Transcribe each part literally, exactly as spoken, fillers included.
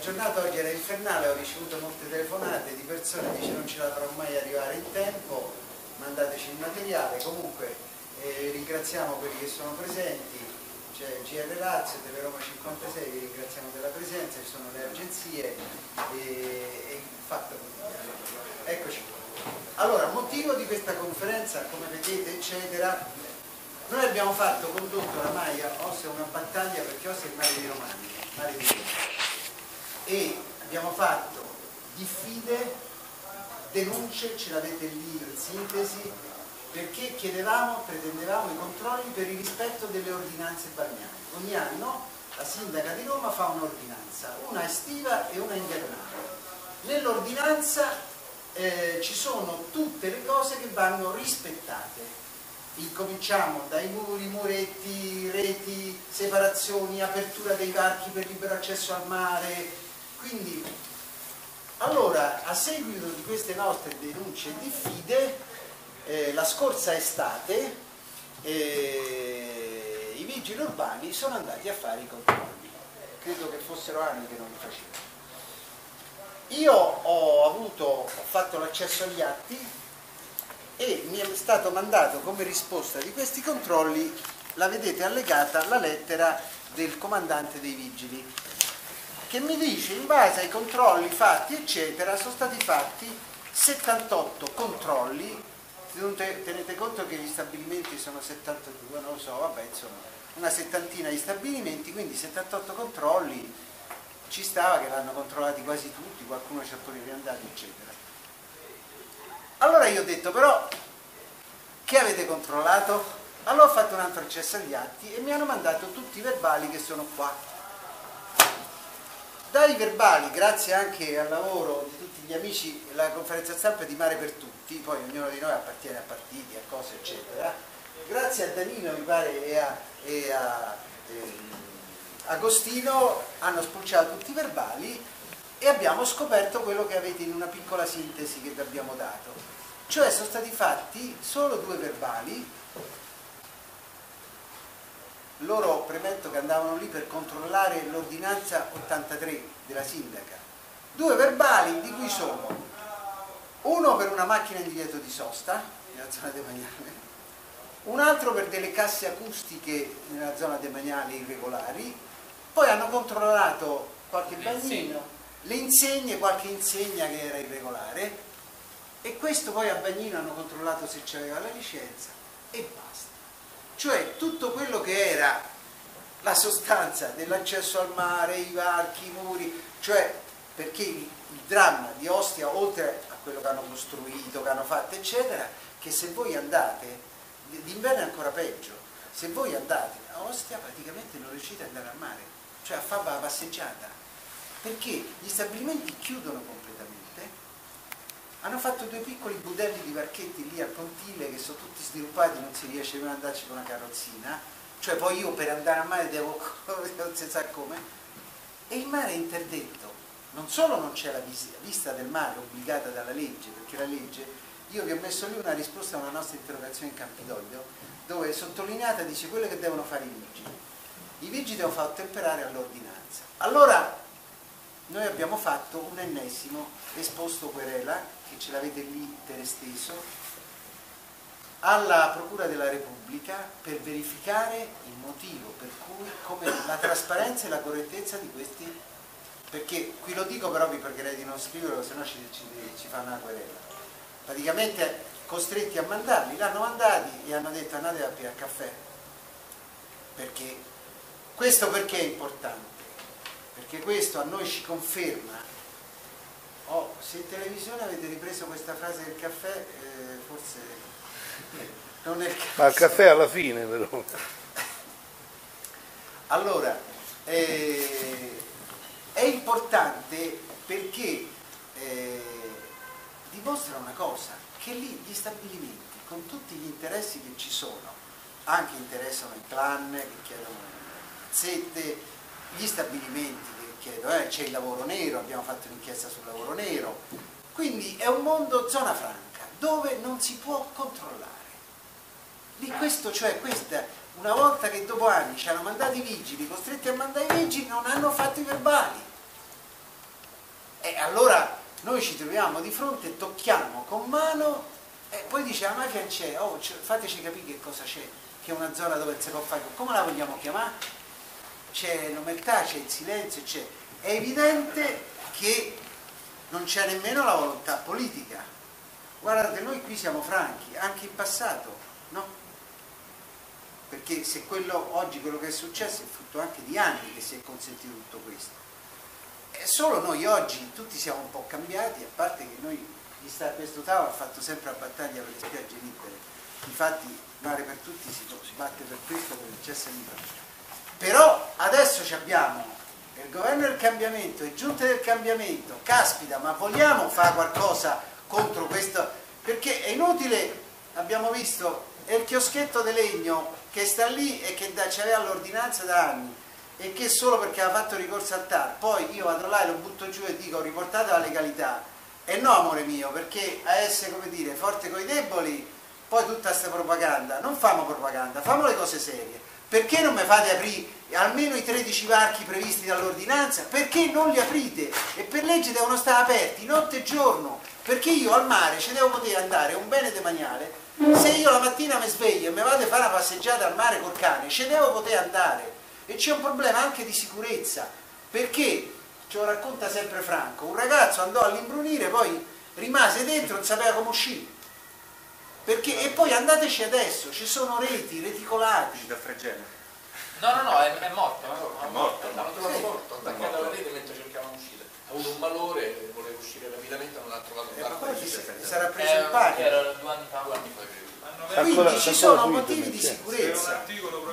giornata oggi era infernale, ho ricevuto molte telefonate di persone che dicono non ce la farò mai arrivare in tempo, mandateci il materiale. Comunque eh, ringraziamo quelli che sono presenti, c'è G R Lazio, Tele Roma cinquantasei, vi ringraziamo della presenza, ci sono le agenzie e, e il fatto quotidiano. Eccoci qua. Allora, motivo di questa conferenza, come vedete, eccetera, noi abbiamo fatto, condotto oramai a Ostia una battaglia perché Ostia è il mare dei Romani, mare di Roma. E abbiamo fatto diffide, denunce, ce l'avete lì in sintesi, perché chiedevamo, pretendevamo i controlli per il rispetto delle ordinanze balneari. Ogni anno la sindaca di Roma fa un'ordinanza, una estiva e una invernale. Nell'ordinanza eh, ci sono tutte le cose che vanno rispettate. Incominciamo dai muri, muretti, reti, separazioni, apertura dei varchi per libero accesso al mare. Quindi, allora, a seguito di queste nostre denunce e diffide, eh, la scorsa estate eh, i vigili urbani sono andati a fare i controlli. Credo che fossero anni che non li facevano. Io ho avuto, ho fatto l'accesso agli atti e mi è stato mandato come risposta di questi controlli, la vedete allegata, la lettera del comandante dei vigili, che mi dice in base ai controlli fatti eccetera sono stati fatti settantotto controlli. Tenete conto che gli stabilimenti sono settantadue, non lo so, vabbè, insomma una settantina di stabilimenti, quindi settantotto controlli, ci stava che l'hanno controllati quasi tutti, qualcuno ci ha pure riandato eccetera. Allora io ho detto, però che avete controllato? Allora ho fatto un altro accesso agli atti e mi hanno mandato tutti i verbali che sono qua. Dai verbali, grazie anche al lavoro di tutti gli amici, la conferenza stampa è di Mare per Tutti, poi ognuno di noi appartiene a partiti, a cose eccetera, grazie a Danilo mi pare e a, e a ehm, Agostino hanno spulciato tutti i verbali e abbiamo scoperto quello che avete in una piccola sintesi che vi abbiamo dato, cioè sono stati fatti solo due verbali. Loro, premetto, che andavano lì per controllare l'ordinanza ottantatré della sindaca. Due verbali di cui sono uno per una macchina in divieto di sosta nella zona demaniale, un altro per delle casse acustiche nella zona demaniale irregolari. Poi hanno controllato qualche bagnino, le insegne, qualche insegna che era irregolare, e questo poi a Bagnino hanno controllato se c'aveva la licenza e basta. Cioè tutto quello che era la sostanza dell'accesso al mare, i varchi, i muri, cioè perché il, il dramma di Ostia, oltre a quello che hanno costruito, che hanno fatto eccetera, che se voi andate, d'inverno è ancora peggio, se voi andate a Ostia praticamente non riuscite ad andare al mare, cioè a fare la passeggiata, perché gli stabilimenti chiudono completamente. Hanno fatto due piccoli budelli di varchetti lì al pontile che sono tutti sviluppati, non si riesce più ad andarci con una carrozzina, cioè poi io per andare al mare devo, non si sa come, e il mare è interdetto. Non solo non c'è la vista del mare obbligata dalla legge, perché la legge, io vi ho messo lì una risposta a una nostra interrogazione in Campidoglio, dove è sottolineata, dice quello che devono fare i vigili. I vigili devono far ottemperare all'ordinanza. Allora noi abbiamo fatto un ennesimo esposto querela, che ce l'avete lì per esteso, alla Procura della Repubblica per verificare il motivo per cui, come la trasparenza e la correttezza di questi, perché qui lo dico però vi pregherei di non scriverlo, se no ci, ci, ci fanno una querela. Praticamente costretti a mandarli, l'hanno mandati e hanno detto andate a bere caffè. Perché? Questo perché è importante? Perché questo a noi ci conferma, oh, se in televisione avete ripreso questa frase del caffè, eh, forse non è il caso. Ma il caffè alla fine però. Allora, eh, è importante perché eh, dimostra una cosa, che lì gli stabilimenti, con tutti gli interessi che ci sono, anche interessano i clan che chiedono zette, gli stabilimenti che chiedono, eh, c'è il lavoro nero, abbiamo fatto un'inchiesta sul lavoro nero, quindi è un mondo zona franca dove non si può controllare. Di questo, cioè questa, una volta che dopo anni ci hanno mandato i vigili, costretti a mandare i vigili, non hanno fatto i verbali. E allora noi ci troviamo di fronte e tocchiamo con mano e poi dice la mafia c'è, oh, fateci capire che cosa c'è, che è una zona dove si può fare, come la vogliamo chiamare? C'è l'omertà, c'è il silenzio, c'è... È evidente che non c'è nemmeno la volontà politica. Guardate, noi qui siamo franchi, anche in passato, no? Perché se quello, oggi quello che è successo è frutto anche di anni che si è consentito tutto questo. E solo noi oggi tutti siamo un po' cambiati, a parte che noi, chi sta a questo tavolo ha fatto sempre la battaglia per le spiagge libere. Infatti, mare per tutti si, si batte per questo, per l'accesso libero. Però adesso abbiamo il governo del cambiamento e giunte del cambiamento, caspita, ma vogliamo fare qualcosa contro questo? Perché è inutile, abbiamo visto, è il chioschetto di legno che sta lì e che c'aveva l'ordinanza da anni e che solo perché ha fatto ricorso al T A R, poi io vado là e lo butto giù e dico riportate la legalità. E no, amore mio, perché a essere, come dire, forte coi deboli, poi tutta questa propaganda, non famo propaganda, famo le cose serie. Perché non mi fate aprire almeno i tredici varchi previsti dall'ordinanza? Perché non li aprite? E per legge devono stare aperti notte e giorno, perché io al mare ci devo poter andare, è un bene demaniale. Se io la mattina mi sveglio e mi vado a fare una passeggiata al mare col cane, ci devo poter andare. E c'è un problema anche di sicurezza, perché, ce lo racconta sempre Franco, un ragazzo andò all'imbrunire, poi rimase dentro, non sapeva come uscire. Perché, e poi andateci adesso, ci sono reti, reticolati. Da Fregene. No, no, no, è, è morto. È morto. L'hanno trovato morto, attaccato alla rete mentre cercavano di uscire. Ha avuto un malore, voleva uscire rapidamente, non l'ha trovato un E barco. poi si sarà preso il panico. Era due anni fa, due anni fa, credo. Quindi ci sono motivi di sicurezza.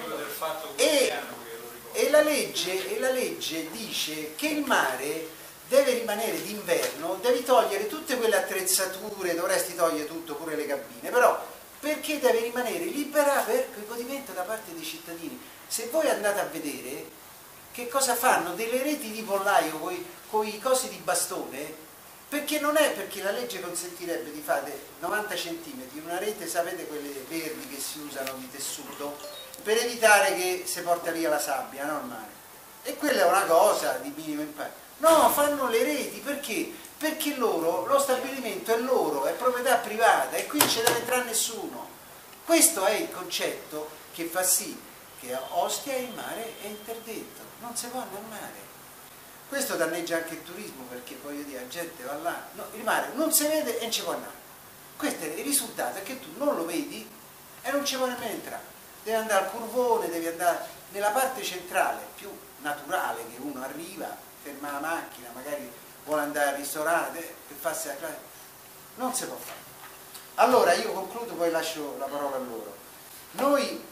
E, e, la legge, e la legge dice che il mare deve rimanere d'inverno, devi togliere tutte quelle attrezzature, dovresti togliere tutto, pure le cabine, però perché deve rimanere libera per il godimento da parte dei cittadini. Se voi andate a vedere che cosa fanno delle reti di pollaio con i cosi di bastone, perché non è perché la legge consentirebbe di fare novanta centimetri, una rete, sapete quelle verdi che si usano di tessuto, per evitare che si porta via la sabbia, no, il mare. E quella è una cosa di minimo impatto. No, fanno le reti, perché? Perché loro, lo stabilimento è loro, è proprietà privata e qui non ci deve entrare nessuno. Questo è il concetto che fa sì che a Ostia il mare è interdetto, non si può andare al mare. Questo danneggia anche il turismo, perché voglio dire, la gente va là, no, il mare non si vede e non ci può andare. Questo è il risultato, è che tu non lo vedi e non ci può nemmeno entrare. Devi andare al curvone, devi andare nella parte centrale, più naturale, che uno arriva, ferma la macchina, magari vuole andare al ristorante, per farsi la classe. Non si può fare. Allora io concludo, poi lascio la parola a loro. Noi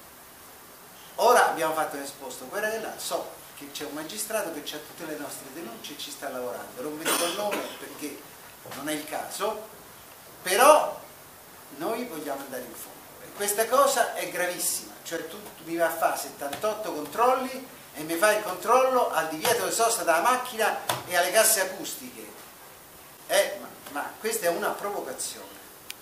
ora abbiamo fatto un esposto, guarda che là, so che c'è un magistrato che ha tutte le nostre denunce e ci sta lavorando, non vi dico il nome perché non è il caso, però noi vogliamo andare in fondo. E questa cosa è gravissima, cioè tu, tu mi vai a fare settantotto controlli e mi fai il controllo al divieto di sosta della macchina e alle casse acustiche. Eh, ma, ma questa è una provocazione.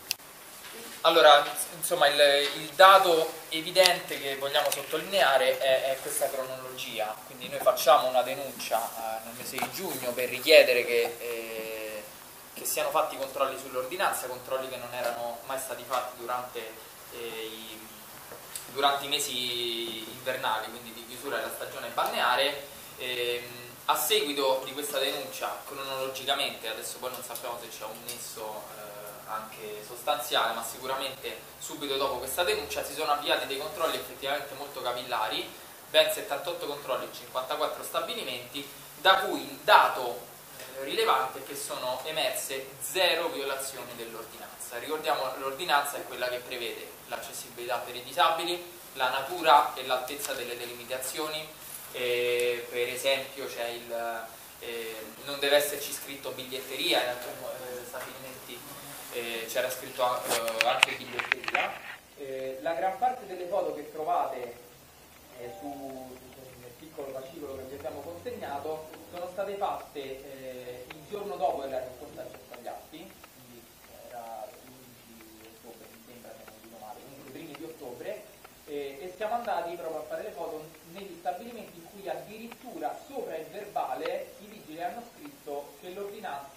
Allora, insomma, il, il dato evidente che vogliamo sottolineare è, è questa cronologia. Quindi noi facciamo una denuncia eh, nel mese di giugno per richiedere che, eh, che siano fatti controlli sull'ordinanza, controlli che non erano mai stati fatti durante, eh, i, durante i mesi invernali, quindi di chiusura della stagione balneare. Eh, a seguito di questa denuncia, cronologicamente, adesso poi non sappiamo se c'è un nesso eh, anche sostanziale, ma sicuramente subito dopo questa denuncia si sono avviati dei controlli effettivamente molto capillari, ben settantotto controlli in cinquantaquattro stabilimenti, da cui il dato eh, rilevante è che sono emerse zero violazioni dell'ordinanza. Ricordiamo, l'ordinanza è quella che prevede l'accessibilità per i disabili, la natura e l'altezza delle delimitazioni, eh, per esempio c'è il, eh, non deve esserci scritto biglietteria, in alcuni eh, stabilimenti Eh, c'era scritto eh, anche biglietteria. Eh, la gran parte delle foto che trovate eh, su, nel piccolo fascicolo che vi abbiamo consegnato sono state fatte eh, il giorno dopo della risposta agli atti, quindi era l'undici ottobre, mi sembra, se non dico male, comunque i primi di ottobre, eh, e siamo andati proprio a fare le foto negli stabilimenti in cui addirittura sopra il verbale i vigili hanno scritto che l'ordinanza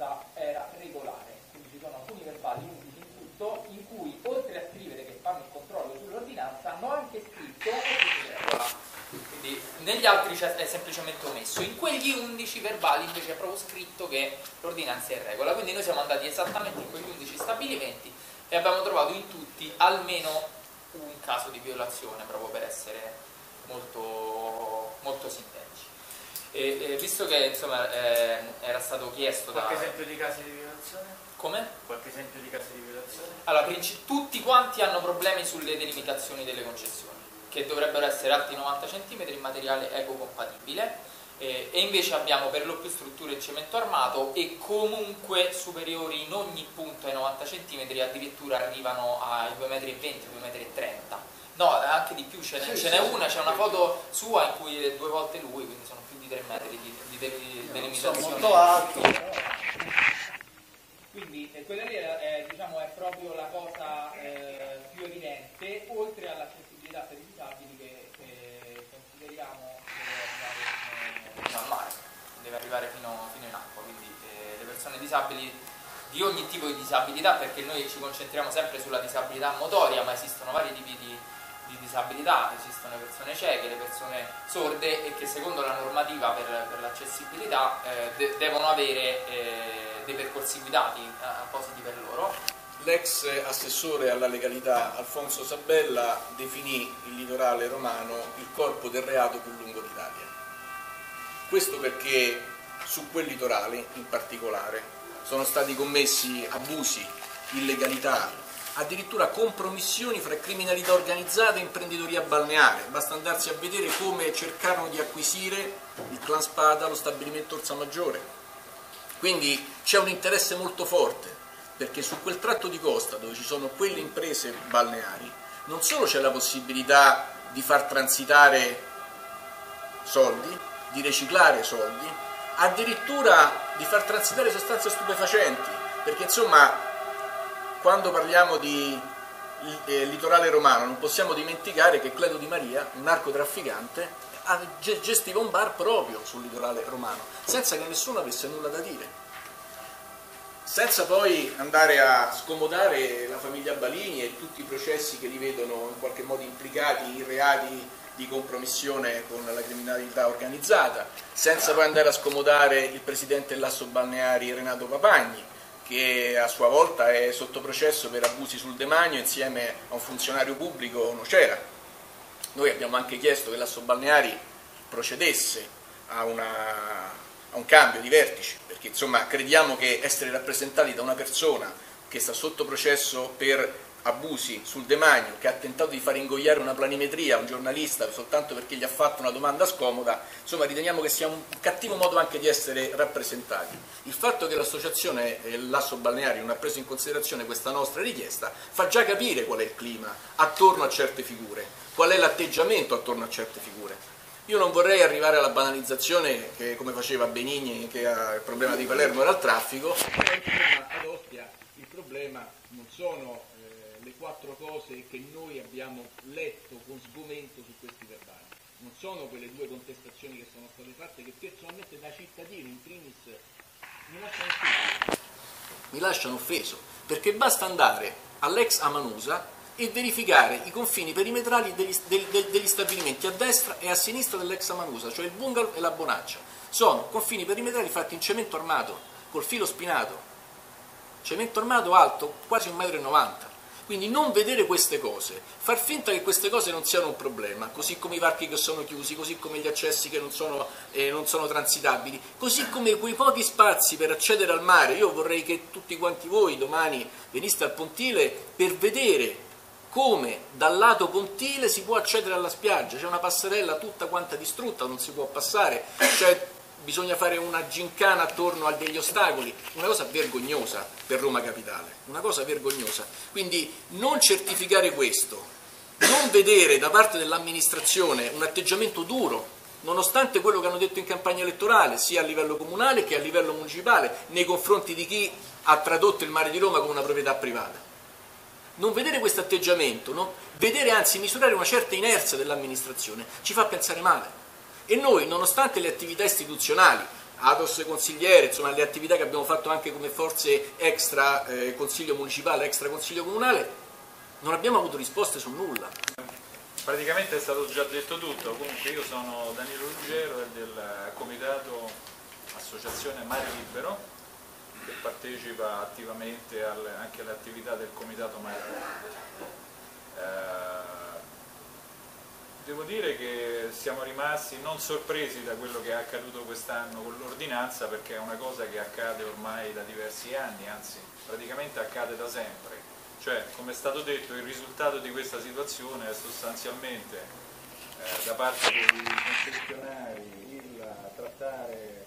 in cui oltre a scrivere che fanno il controllo sull'ordinanza hanno anche scritto è tutto in regola. Quindi negli altri è semplicemente omesso, in quegli undici verbali invece è proprio scritto che l'ordinanza è in regola. Quindi noi siamo andati esattamente in quegli undici stabilimenti e abbiamo trovato in tutti almeno un caso di violazione, proprio per essere molto, molto sintetici. E, e visto che insomma eh, era stato chiesto qualche da... esempio di casi di violazione? Come? Qualche esempio di casi di violazione? Allora, tutti quanti hanno problemi sulle delimitazioni delle concessioni, che dovrebbero essere alti novanta centimetri in materiale ecocompatibile, eh, e invece abbiamo per lo più strutture in cemento armato e comunque superiori in ogni punto ai novanta centimetri, addirittura arrivano ai due virgola venti metri, due virgola trenta metri. No, anche di più, ce n'è Sì, ce sì, n'è sì, una, sì, c'è una sì. foto sua in cui è due volte lui, quindi sono più di tre metri di, di, de- di Sono delimitazione. molto alto. Quindi eh, quella lì è, è, diciamo, è proprio la cosa eh, più evidente, oltre all'accessibilità per i disabili che, che consideriamo deve arrivare fino, fino al mare, deve arrivare fino, fino in acqua, quindi eh, le persone disabili di ogni tipo di disabilità, perché noi ci concentriamo sempre sulla disabilità motoria, ma esistono vari tipi di, di disabilità, esistono le persone cieche, le persone sorde e che secondo la normativa per, per l'accessibilità eh, de- devono avere eh, dei percorsi guidati eh, appositi per loro. L'ex assessore alla legalità Alfonso Sabella definì il litorale romano il corpo del reato più lungo d'Italia. Questo perché su quel litorale in particolare sono stati commessi abusi, illegalità, addirittura compromissioni fra criminalità organizzata e imprenditoria balneare. Basta andarsi a vedere come cercarono di acquisire il clan Spada lo stabilimento Orsa Maggiore. Quindi c'è un interesse molto forte, perché su quel tratto di costa dove ci sono quelle imprese balneari non solo c'è la possibilità di far transitare soldi, di riciclare soldi, addirittura di far transitare sostanze stupefacenti, perché insomma quando parliamo di eh, litorale romano non possiamo dimenticare che Cleto Di Maria, un narcotrafficante, gestiva un bar proprio sul litorale romano, senza che nessuno avesse nulla da dire. Senza poi andare a scomodare la famiglia Balini e tutti i processi che li vedono in qualche modo implicati in reati di compromissione con la criminalità organizzata, senza poi andare a scomodare il presidente dell'Asso Balneari Renato Papagni, che a sua volta è sotto processo per abusi sul demanio insieme a un funzionario pubblico Nocera. Noi abbiamo anche chiesto che l'Asso Balneari procedesse a, una, a un cambio di vertice, perché insomma crediamo che essere rappresentati da una persona che sta sotto processo per abusi sul demanio, che ha tentato di far ingoiare una planimetria a un giornalista soltanto perché gli ha fatto una domanda scomoda, insomma riteniamo che sia un cattivo modo anche di essere rappresentati. Il fatto che l'associazione e l'Asso Balneari non ha preso in considerazione questa nostra richiesta fa già capire qual è il clima attorno a certe figure, qual è l'atteggiamento attorno a certe figure. Io non vorrei arrivare alla banalizzazione che, come faceva Benigni, che ha il problema di Palermo era il traffico, ma ad Ostia il problema non sono le quattro cose che noi abbiamo letto con sgomento su questi verbali, non sono quelle due contestazioni che sono state fatte, che personalmente da cittadino in primis mi lasciano offeso, mi lasciano offeso perché basta andare all'ex Amanusa e verificare i confini perimetrali degli, del, del, degli stabilimenti a destra e a sinistra dell'ex Amanusa, cioè il bungalow e la Bonaccia. Sono confini perimetrali fatti in cemento armato, col filo spinato, cemento armato alto quasi un metro e novanta. Quindi non vedere queste cose, far finta che queste cose non siano un problema, così come i varchi che sono chiusi, così come gli accessi che non sono, eh, non sono transitabili, così come quei pochi spazi per accedere al mare. Io vorrei che tutti quanti voi domani veniste al Pontile per vedere come dal lato pontile si può accedere alla spiaggia. C'è una passerella tutta quanta distrutta, non si può passare, cioè bisogna fare una gincana attorno a degli ostacoli, una cosa vergognosa per Roma Capitale, una cosa vergognosa. Quindi non certificare questo, non vedere da parte dell'amministrazione un atteggiamento duro, nonostante quello che hanno detto in campagna elettorale, sia a livello comunale che a livello municipale, nei confronti di chi ha tradotto il mare di Roma come una proprietà privata. Non vedere questo atteggiamento, non, vedere anzi misurare una certa inerzia dell'amministrazione, ci fa pensare male. E noi, nonostante le attività istituzionali, Atos consigliere, insomma le attività che abbiamo fatto anche come forze extra eh, consiglio municipale, extra consiglio comunale, non abbiamo avuto risposte su nulla. Praticamente è stato già detto tutto. Comunque io sono Danilo Ruggero del comitato Associazione Mare Libero, che partecipa attivamente alle, anche alle attività del comitato Mare Libero. Eh, devo dire che siamo rimasti non sorpresi da quello che è accaduto quest'anno con l'ordinanza, perché è una cosa che accade ormai da diversi anni, anzi praticamente accade da sempre. Cioè, come è stato detto, il risultato di questa situazione è sostanzialmente eh, da parte dei concessionari il trattare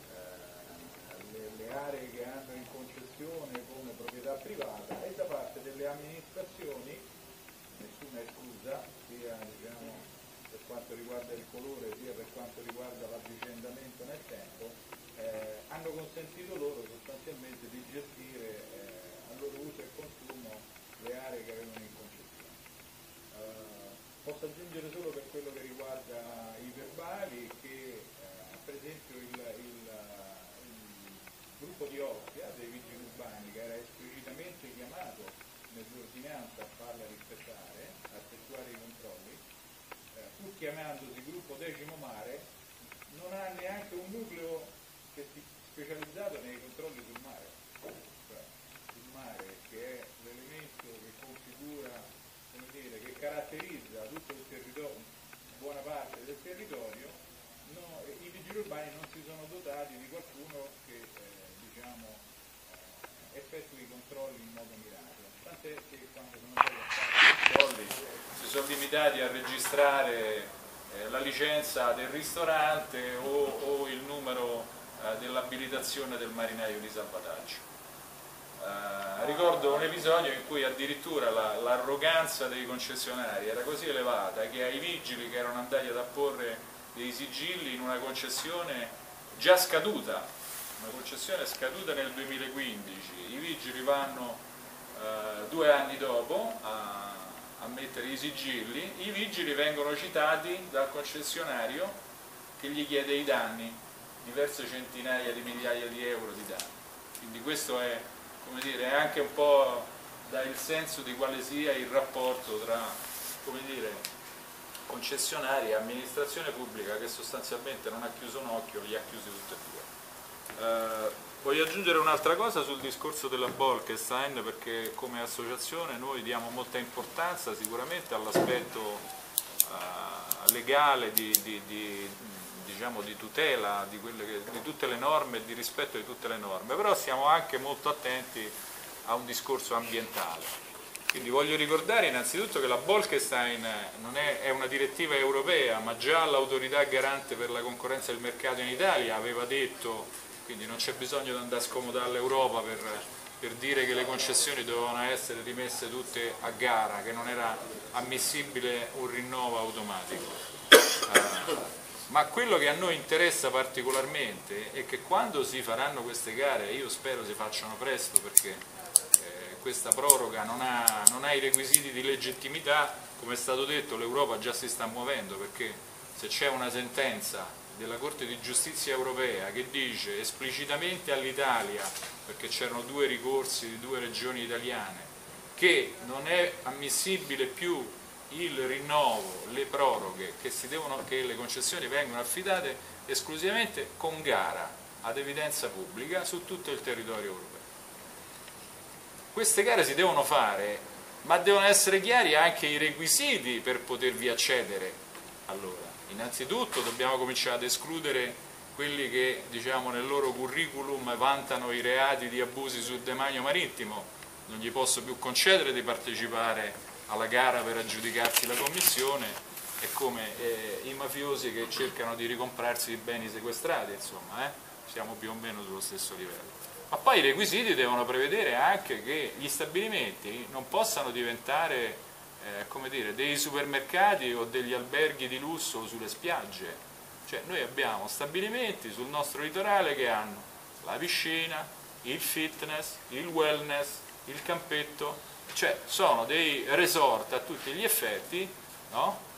eh, le, le aree che hanno in concessione come proprietà privata, e da parte delle amministrazioni, nessuna esclusa, sia diciamo, per quanto riguarda il colore sia per quanto riguarda l'avvicendamento nel tempo, eh, hanno consentito loro sostanzialmente di gestire eh, a loro uso e consumo le aree che avevano in concessione. Uh, posso aggiungere solo per quello che riguarda i verbali che uh, per esempio il, il, uh, il gruppo di Ostia dei vigili urbani, che era esplicitamente chiamato nell'ordinanza a farla rispettare, a effettuare i controlli, uh, pur chiamandosi gruppo Decimo Mare, non ha neanche un nucleo che si specializzato nei controlli sul mare. Il mare, che è l'elemento che configura, come dire, che caratterizza tutto il territorio, buona parte del territorio, no, i vigili urbani non si sono dotati di qualcuno che eh, diciamo, eh, effettui i controlli in modo mirato. Tant'è che quando sono stati fatti i controlli si sono limitati a registrare eh, la licenza del ristorante o, o il numero eh, dell'abilitazione del marinaio di salvataggio. Uh, ricordo un episodio in cui addirittura l'arroganza la, dei concessionari era così elevata che ai vigili che erano andati ad apporre dei sigilli in una concessione già scaduta, una concessione scaduta nel duemilaquindici, i vigili vanno uh, due anni dopo a, a mettere i sigilli, i vigili vengono citati dal concessionario che gli chiede i danni, diverse centinaia di migliaia di euro di danni. Quindi questo è, come dire, è anche un po' dà il senso di quale sia il rapporto tra, come dire, concessionari e amministrazione pubblica, che sostanzialmente non ha chiuso un occhio, li ha chiusi tutti e due. Eh, voglio aggiungere un'altra cosa sul discorso della Bolkestein, perché come associazione noi diamo molta importanza sicuramente all'aspetto eh, legale di, di, di diciamo di tutela di, quelle che, di tutte le norme e di rispetto di tutte le norme, però siamo anche molto attenti a un discorso ambientale. Quindi voglio ricordare innanzitutto che la Bolkestein non è, è una direttiva europea, ma già l'autorità garante per la concorrenza del mercato in Italia aveva detto, quindi non c'è bisogno di andare a scomodare l'Europa per, per dire che le concessioni dovevano essere rimesse tutte a gara, che non era ammissibile un rinnovo automatico. Uh, Ma quello che a noi interessa particolarmente è che quando si faranno queste gare, io spero si facciano presto perché eh, questa proroga non ha, non ha i requisiti di legittimità, come è stato detto l'Europa già si sta muovendo, perché se c'è una sentenza della Corte di Giustizia europea che dice esplicitamente all'Italia, perché c'erano due ricorsi di due regioni italiane, che non è ammissibile più il rinnovo, le proroghe, che, si devono, che le concessioni vengono affidate esclusivamente con gara ad evidenza pubblica su tutto il territorio europeo. Queste gare si devono fare, ma devono essere chiari anche i requisiti per potervi accedere. Allora, innanzitutto dobbiamo cominciare ad escludere quelli che, diciamo, nel loro curriculum vantano i reati di abusi sul demanio marittimo, non gli posso più concedere di partecipare alla gara per aggiudicarsi la commissione, è come eh, i mafiosi che cercano di ricomprarsi i beni sequestrati, insomma, eh? Siamo più o meno sullo stesso livello. Ma poi i requisiti devono prevedere anche che gli stabilimenti non possano diventare eh, come dire, dei supermercati o degli alberghi di lusso sulle spiagge. Cioè noi abbiamo stabilimenti sul nostro litorale che hanno la piscina, il fitness, il wellness, il campetto, cioè sono dei resort a tutti gli effetti, no?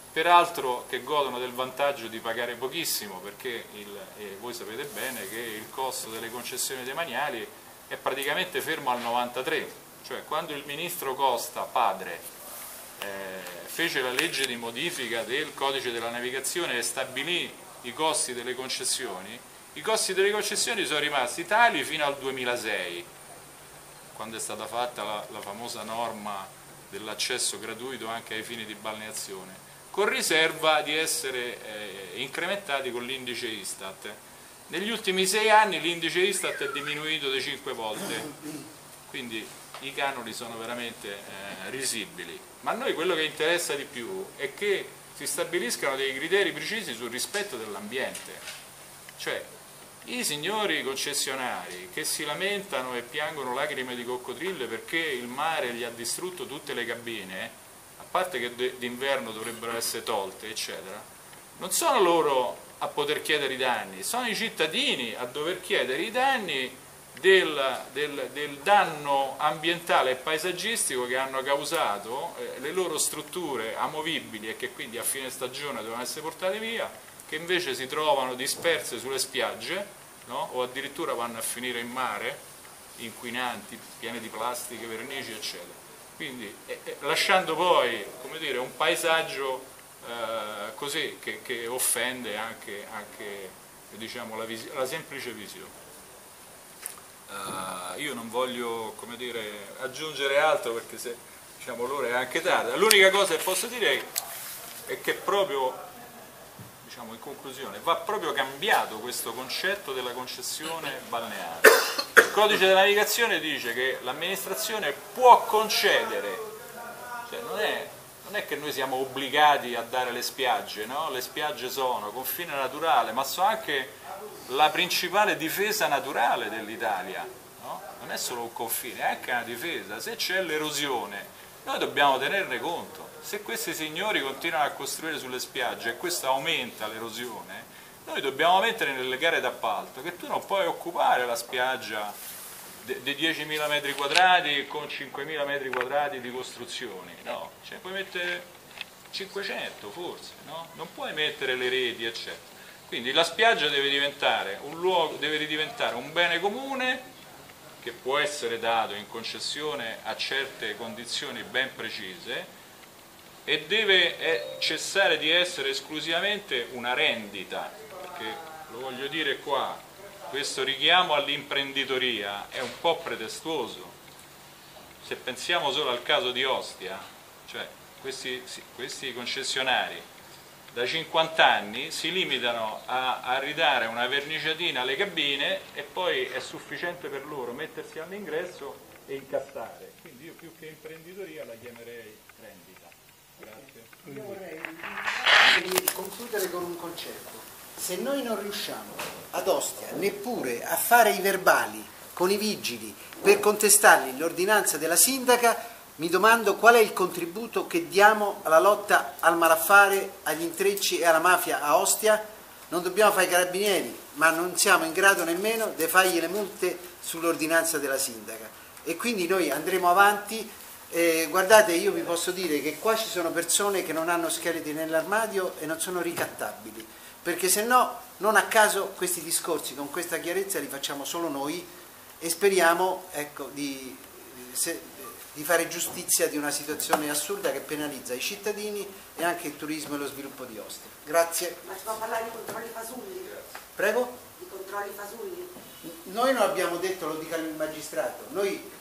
peraltro che godono del vantaggio di pagare pochissimo, perché il, eh, voi sapete bene che il costo delle concessioni demaniali è praticamente fermo al novantatré, cioè quando il ministro Costa, padre, eh, fece la legge di modifica del codice della navigazione e stabilì i costi delle concessioni, i costi delle concessioni sono rimasti tali fino al duemilasei, quando è stata fatta la, la famosa norma dell'accesso gratuito anche ai fini di balneazione, con riserva di essere eh, incrementati con l'indice Istat. Negli ultimi sei anni l'indice Istat è diminuito di cinque volte, quindi i canoni sono veramente eh, risibili. Ma a noi quello che interessa di più è che si stabiliscano dei criteri precisi sul rispetto dell'ambiente, cioè i signori concessionari che si lamentano e piangono lacrime di coccodrillo perché il mare gli ha distrutto tutte le cabine, a parte che d'inverno dovrebbero essere tolte, eccetera, non sono loro a poter chiedere i danni, sono i cittadini a dover chiedere i danni del, del, del danno ambientale e paesaggistico che hanno causato eh, le loro strutture amovibili e che quindi a fine stagione devono essere portate via, che invece si trovano disperse sulle spiagge, no? O addirittura vanno a finire in mare, inquinanti, piene di plastiche, vernici, eccetera. Quindi eh, eh, lasciando poi, come dire, un paesaggio eh, così che, che offende anche, anche diciamo, la, la semplice visione. Uh, io non voglio, come dire, aggiungere altro perché se diciamo l'ora è anche tarda. L'unica cosa che posso dire è che proprio, diciamo in conclusione, va proprio cambiato questo concetto della concessione balneare. Il codice della navigazione dice che l'amministrazione può concedere, cioè non è, non è che noi siamo obbligati a dare le spiagge, no? Le spiagge sono confine naturale, ma sono anche la principale difesa naturale dell'Italia, no? Non è solo un confine, è anche una difesa. Se c'è l'erosione, noi dobbiamo tenerne conto. Se questi signori continuano a costruire sulle spiagge e questo aumenta l'erosione, noi dobbiamo mettere nelle gare d'appalto che tu non puoi occupare la spiaggia di diecimila metri quadrati con cinquemila metri quadrati di costruzioni, no? Cioè puoi mettere cinquecento forse, no? Non puoi mettere le reti, eccetera. Quindi la spiaggia deve diventare un luogo, deve diventare un bene comune che può essere dato in concessione a certe condizioni ben precise e deve cessare di essere esclusivamente una rendita, perché lo voglio dire qua, questo richiamo all'imprenditoria è un po' pretestuoso. Se pensiamo solo al caso di Ostia, cioè questi, questi concessionari da cinquanta anni si limitano a, a ridare una verniciatina alle cabine e poi è sufficiente per loro mettersi all'ingresso e incassare. Quindi io più che imprenditoria la chiamerei rendita. Grazie. Io vorrei concludere con un concetto. Se noi non riusciamo ad Ostia neppure a fare i verbali con i vigili per contestargli l'ordinanza della sindaca, mi domando qual è il contributo che diamo alla lotta al malaffare, agli intrecci e alla mafia a Ostia. Non dobbiamo fare i carabinieri, ma non siamo in grado nemmeno di fargli le multe sull'ordinanza della sindaca. E quindi noi andremo avanti. Eh, guardate, io vi posso dire che qua ci sono persone che non hanno scheletri nell'armadio e non sono ricattabili, perché se no, non a caso, questi discorsi con questa chiarezza li facciamo solo noi e speriamo, ecco, di... Se, di fare giustizia di una situazione assurda che penalizza i cittadini e anche il turismo e lo sviluppo di Ostia. Grazie. Ma si può parlare di controlli fasulli? Prego? Di controlli fasulli? Noi non abbiamo detto, lo dica il magistrato, noi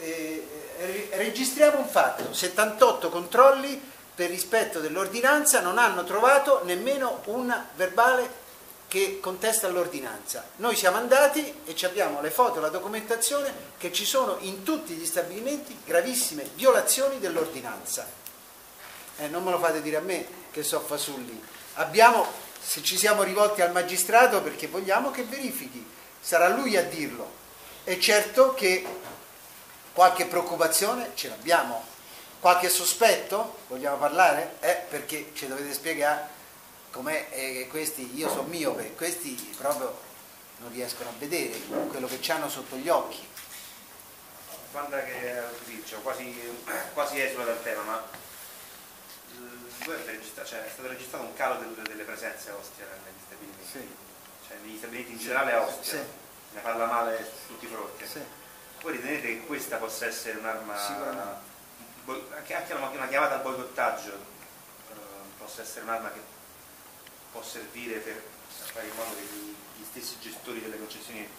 eh, registriamo un fatto, settantotto controlli per rispetto dell'ordinanza non hanno trovato nemmeno un verbale che contesta l'ordinanza. Noi siamo andati e ci abbiamo le foto e la documentazione che ci sono in tutti gli stabilimenti gravissime violazioni dell'ordinanza. Eh, non me lo fate dire a me che so fasulli. Abbiamo, se ci siamo rivolti al magistrato perché vogliamo che verifichi, sarà lui a dirlo. È certo che qualche preoccupazione ce l'abbiamo, qualche sospetto, vogliamo parlare? Eh, perché ci dovete spiegare com'è eh, questi, io sono miope, questi proprio non riescono a vedere quello che hanno sotto gli occhi. Guarda che utilizzo, quasi, quasi esula dal tema, ma cioè, è stato registrato un calo del, delle presenze a Ostia negli stabilimenti, Sì. cioè negli stabilimenti in generale a Ostia, Sì. ne parla male su tutti i fronti. Sì. Voi ritenete che questa possa essere un'arma, Sicuramente. anche, anche una, una chiamata al boicottaggio, eh, possa essere un'arma che può servire per fare in modo che gli, gli stessi gestori delle concessioni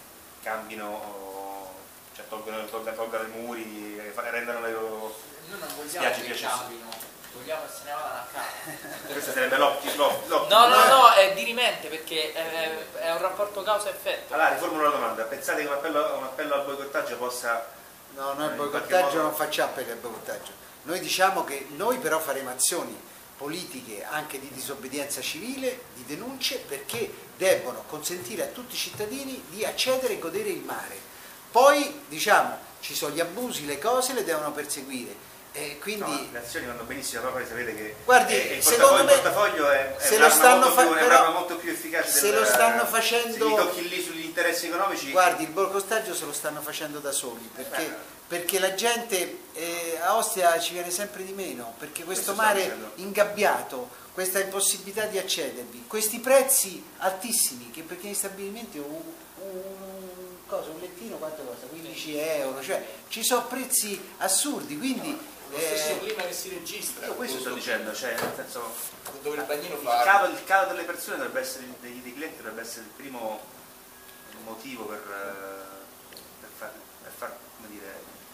cambino, cioè tolgano, tolgano, tolgano i muri, e rendano le loro Noi non vogliamo spiagge che più accessibili. cambino, vogliamo che se ne vadano a casa. Questo sarebbe l'ottimo. No, no, no, è dirimente perché è, è un rapporto causa-effetto. Allora, riformulo la domanda, pensate che un appello, un appello al boicottaggio possa... No, noi il in qualche boicottaggio modo- non facciamo appelli al boicottaggio. Noi diciamo che noi però faremo azioni politiche anche di disobbedienza civile, di denunce, perché debbono consentire a tutti i cittadini di accedere e godere il mare. Poi, diciamo, ci sono gli abusi, le cose le devono perseguire. E quindi... No, le azioni vanno benissimo, però poi sapete che Guardi, eh, il secondo me, portafoglio è, è se un'arma lo stanno molto, fa- più, è però, un'arma molto più efficace se del, lo stanno facendo, se gli tocchi lì sugli interessi economici. Guardi, il boicottaggio se lo stanno facendo da soli, perché, Eh. perché la gente eh, a Ostia ci viene sempre di meno, perché questo Questo sta mare dicendo. ingabbiato, questa impossibilità di accedervi, questi prezzi altissimi, che perché gli stabilimenti un, un, cosa, un lettino quanto costa? quindici euro, cioè ci sono prezzi assurdi, quindi Lo stesso eh, clima che si registra. Io questo sto appunto, dicendo, cioè nel senso dove il bagnino il fa. calo, il calo delle persone dovrebbe essere, dei, dei clienti dovrebbe essere il primo motivo per, eh, per, far, per far, come dire,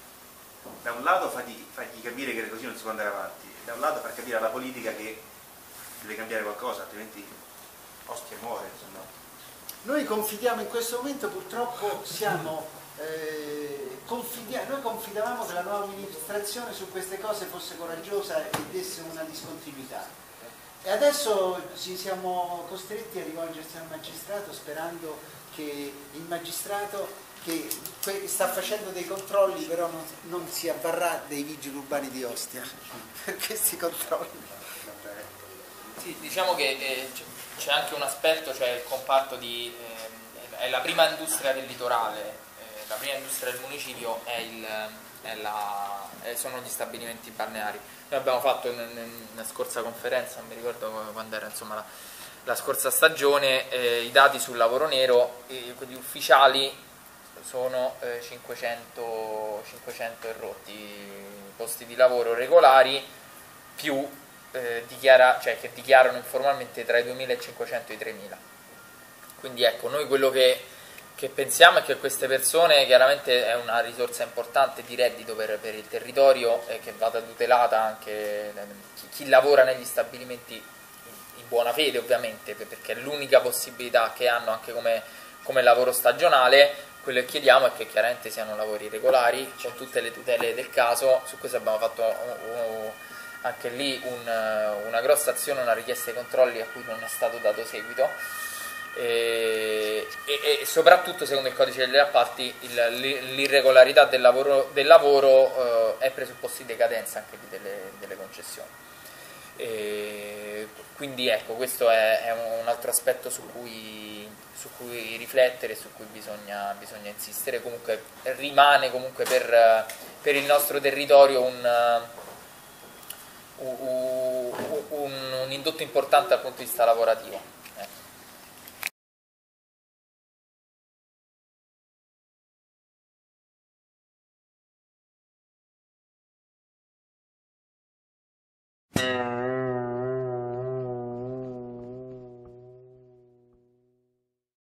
da un lato fargli, fargli capire che così non si può andare avanti, e da un lato far capire alla politica che deve cambiare qualcosa, altrimenti Ostia muore, insomma. noi confidiamo in questo momento, purtroppo siamo... Eh, confidia- noi confidavamo che la nuova amministrazione su queste cose fosse coraggiosa e desse una discontinuità, e adesso ci siamo costretti a rivolgersi al magistrato sperando che il magistrato che que- sta facendo dei controlli però non, non si avvarrà dei vigili urbani di Ostia per questi controlli. Sì, diciamo che eh, c- c'è anche un aspetto, cioè il comparto di... eh, è la prima industria del litorale. La prima industria del municipio è il, è la, è, sono gli stabilimenti balneari. Noi abbiamo fatto nella scorsa conferenza, non mi ricordo quando era, insomma, la, la scorsa stagione, eh, i dati sul lavoro nero, eh, quelli ufficiali sono eh, cinquecento, cinquecento e rotti posti di lavoro regolari, più eh, dichiara, cioè, che dichiarano informalmente tra i duemilacinquecento e i tremila. Quindi ecco, noi quello che che pensiamo è che queste persone, chiaramente è una risorsa importante di reddito per, per il territorio, e che vada tutelata anche chi, chi lavora negli stabilimenti in buona fede, ovviamente, perché è l'unica possibilità che hanno anche come, come lavoro stagionale. Quello che chiediamo è che chiaramente siano lavori regolari con tutte le tutele del caso. Su questo abbiamo fatto uh, uh, anche lì un, una grossa azione, una richiesta di controlli a cui non è stato dato seguito. E, e, e soprattutto secondo il codice degli appalti il, l'irregolarità del lavoro, del lavoro eh, è presupposto di decadenza anche di delle, delle concessioni. E quindi ecco, questo è, è un altro aspetto su cui, su cui riflettere, su cui bisogna, bisogna insistere. Comunque rimane comunque per, per il nostro territorio un, un, un, un indotto importante dal punto di vista lavorativo.